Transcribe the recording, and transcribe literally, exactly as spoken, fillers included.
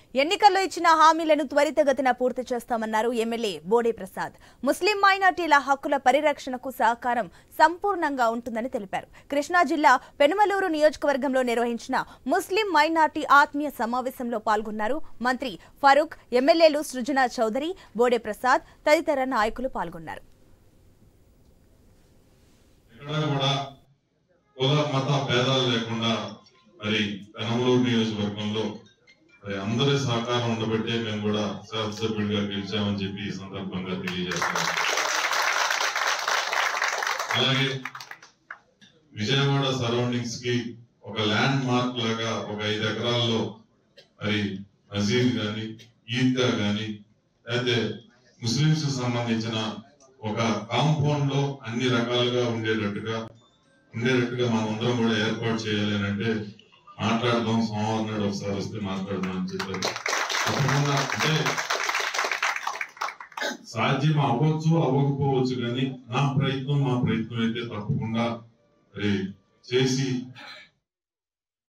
ఎన్నికల్లో ఇచ్చిన హామీలను త్వరితగతిన పూర్తి చేస్తామన్నారు ఎమ్మెల్యే బోడే ప్రసాద్. ముస్లిం మైనార్టీల హక్కుల పరిరక్షణకు సహకారం సంపూర్ణంగా ఉంటుందని తెలిపారు. కృష్ణా జిల్లా పెనుమలూరు నియోజకవర్గంలో నిర్వహించిన ముస్లిం మైనార్టీ ఆత్మీయ సమావేశంలో పాల్గొన్నారు మంత్రి ఫరూక్, ఎమ్మెల్యేలు సృజనా చౌదరి, బోడే ప్రసాద్ తదితర నాయకులు పాల్గొన్నారు. అందరి సహకారం ఉండబట్టే మేము కూడా శాసనసభ్యుడిగా గెలిచామని చెప్పి ఈ సందర్భంగా తెలియజేస్తున్నాం. అలాగే విజయవాడ సరౌండింగ్స్ కి ఒక ల్యాండ్ మార్క్ లాగా ఒక ఐదు ఎకరాల్లో మరి మసీద్ గాని ఈద్గా గాని అయితే ముస్లింస్ కు సంబంధించిన ఒక కాంపౌండ్ లో అన్ని రకాలుగా ఉండేటట్టుగా ఉండేటట్టుగా మనం అందరం కూడా ఏర్పాటు చేయాలి అంటే మాట్లాడదాం, సోమవారం నాడు ఒకసారి వస్తే మాట్లాడదాం అని చెప్పారు. తప్పకుండా అంటే సాధ్యం అవ్వచ్చు అవ్వకపోవచ్చు కానీ నా ప్రయత్నం మా ప్రయత్నం అయితే తప్పకుండా మరి చేసి